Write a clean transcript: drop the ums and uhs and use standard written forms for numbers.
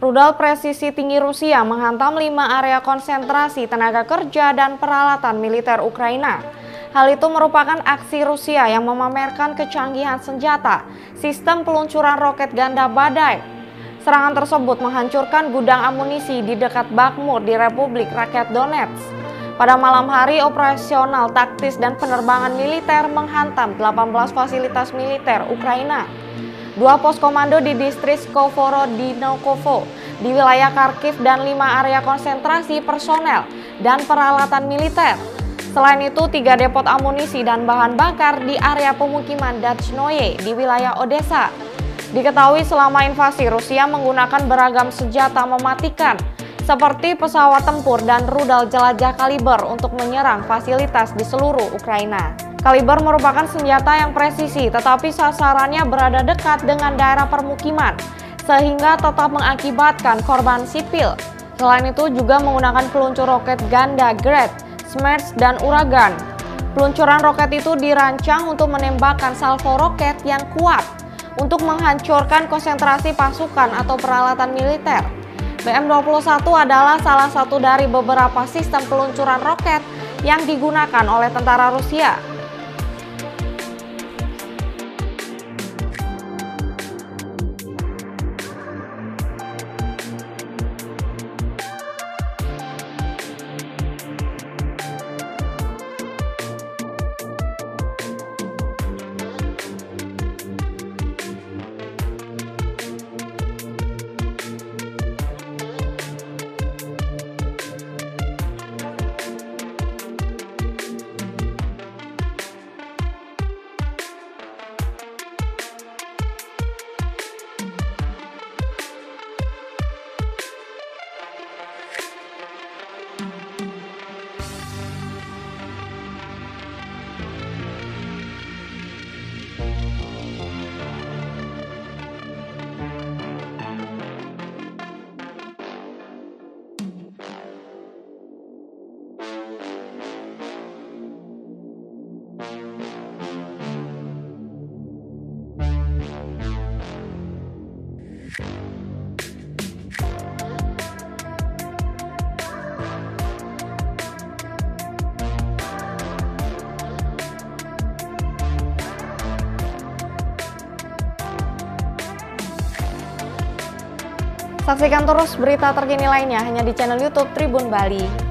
Rudal presisi tinggi Rusia menghantam 5 area konsentrasi tenaga kerja dan peralatan militer Ukraina. Hal itu merupakan aksi Rusia yang memamerkan kecanggihan senjata, sistem peluncuran roket ganda badai. Serangan tersebut menghancurkan gudang amunisi di dekat Bakhmut di Republik Rakyat Donetsk. Pada malam hari, operasional taktis dan penerbangan militer menghantam 18 fasilitas militer Ukraina. 2 pos komando di distrik Skovorodinokovo di wilayah Kharkiv dan 5 area konsentrasi personel dan peralatan militer. Selain itu, 3 depot amunisi dan bahan bakar di area pemukiman Dachnoye di wilayah Odessa. Diketahui selama invasi, Rusia menggunakan beragam senjata mematikan seperti pesawat tempur dan rudal jelajah kaliber untuk menyerang fasilitas di seluruh Ukraina. Kaliber merupakan senjata yang presisi, tetapi sasarannya berada dekat dengan daerah permukiman, sehingga tetap mengakibatkan korban sipil. Selain itu juga menggunakan peluncur roket ganda Grad, Smerch, dan Uragan. Peluncuran roket itu dirancang untuk menembakkan salvo roket yang kuat untuk menghancurkan konsentrasi pasukan atau peralatan militer. BM-21 adalah salah satu dari beberapa sistem peluncuran roket yang digunakan oleh tentara Rusia. Saksikan terus berita terkini lainnya hanya di channel YouTube Tribun Bali.